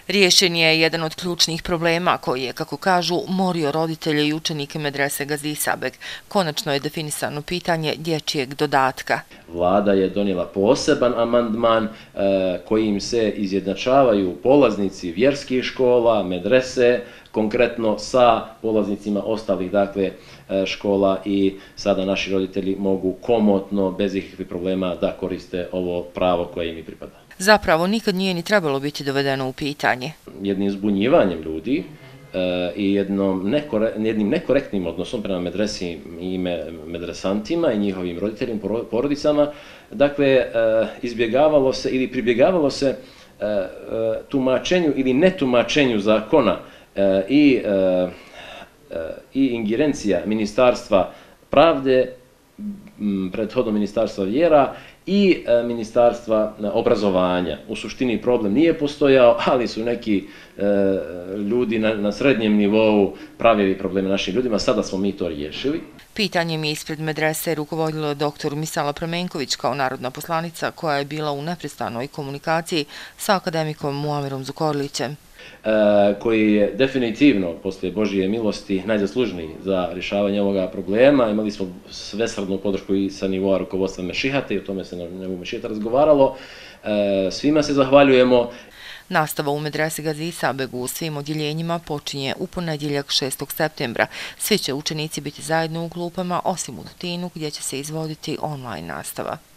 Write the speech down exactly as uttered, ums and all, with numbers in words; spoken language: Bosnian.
Riješen je jedan od ključnih problema koji je, kako kažu, morio roditelje i učenike medrese Gazi Isabek. Konačno je definisano pitanje dječjeg dodatka. Vlada je donijela poseban amandman kojim se izjednačavaju polaznici vjerskih škola, medrese, konkretno sa polaznicima ostalih dakle, škola i sada naši roditelji mogu komotno, bez ikakvih problema da koriste ovo pravo koje im i pripada. Zapravo nikad nije ni trebalo biti dovedeno u pitanje. Jednim zbunjivanjem ljudi i jednom nekore, jednim nekorektnim odnosom prema medresi i medresantima i njihovim roditeljima, porodicama, dakle, izbjegavalo se ili pribjegavalo se tumačenju ili netumačenju zakona i, i ingerencija Ministarstva pravde, prethodno Ministarstva vjera i Ministarstva obrazovanja. U suštini problem nije postojao, ali su neki e, ljudi na, na srednjem nivou pravili probleme našim ljudima. Sada smo mi to riješili. Pitanjem ispred medrese rukovodila je doktor Misala Pramenković kao narodna poslanica koja je bila u neprestanoj komunikaciji sa akademikom Muamerom Zukorlićem. Koji je definitivno, poslije Božije milosti, najzaslužniji za rješavanje ovoga problema. Imali smo svesrdnu podršku i sa nivoa rukovodstva Mešihate i o tome se na nivou Mešihata razgovaralo. Svima se zahvaljujemo. Nastava u medresi Gazi Isabegu u svim odjeljenjima počinje u ponedjeljak šestog septembra. Svi će učenici biti zajedno u klupama, osim u Tutinu gdje će se izvoditi online nastava.